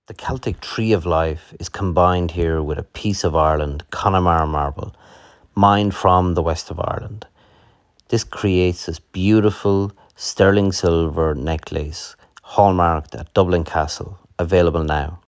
The Celtic tree of life is combined here with a piece of Ireland, Connemara Marble, mined from the west of Ireland. This creates this beautiful sterling silver necklace hallmarked at Dublin Castle, available now.